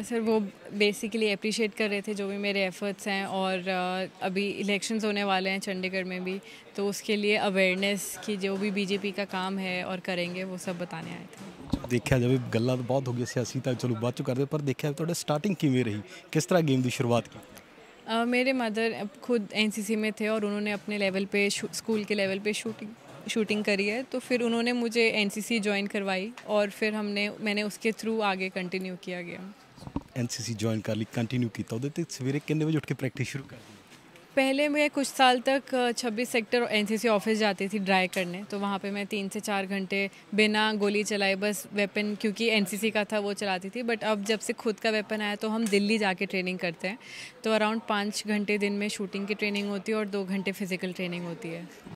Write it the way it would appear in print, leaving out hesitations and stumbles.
Sir वो basically appreciate कर रहे थे जो भी मेरे एफ़र्ट्स हैं, और अभी इलेक्शंस होने वाले हैं चंडीगढ़ में भी, तो उसके लिए अवेयरनेस की जो भी बीजेपी का काम है और करेंगे वो सब बताने आए थे। ਦੇਖਿਆ ਜਾਵੇ ਗੱਲਾਂ ਤਾਂ ਬਹੁਤ ਹੋ ਗਈਆਂ ਸਿਆਸੀ ਤਾਂ ਚਲੋ ਬਾਅਦ ਚੋਂ ਕਰਦੇ, ਪਰ ਦੇਖਿਆ ਤੁਹਾਡਾ ਸਟਾਰਟਿੰਗ ਕਿਵੇਂ ਰਹੀ, ਕਿਸ ਤਰ੍ਹਾਂ गेम ਦੀ शुरुआत की? मेरे मदर खुद एनसीसी में थे और उन्होंने अपने लेवल पे स्कूल के लेवल पे शूटिंग करी है, तो फिर उन्होंने मुझे एनसीसी ज्वाइन करवाई और फिर मैंने उसके थ्रू आगे कंटिन्यू किया गया। एनसीसी ज्वाइन कर ली, कंटिन्यू किया, ਉਹਦੇ ਤੇ ਸਵੇਰੇ ਕਿੰਨੇ ਵਜੇ ਉੱਠ के प्रैक्टिस शुरू कर दी? पहले मैं कुछ साल तक 26 सेक्टर एनसीसी ऑफिस जाती थी ड्राई करने, तो वहाँ पे मैं 3 से 4 घंटे बिना गोली चलाए बस वेपन, क्योंकि एनसीसी का था, वो चलाती थी। बट अब जब से खुद का वेपन आया तो हम दिल्ली जाके ट्रेनिंग करते हैं, तो अराउंड 5 घंटे दिन में शूटिंग की ट्रेनिंग होती है और 2 घंटे फिजिकल ट्रेनिंग होती है।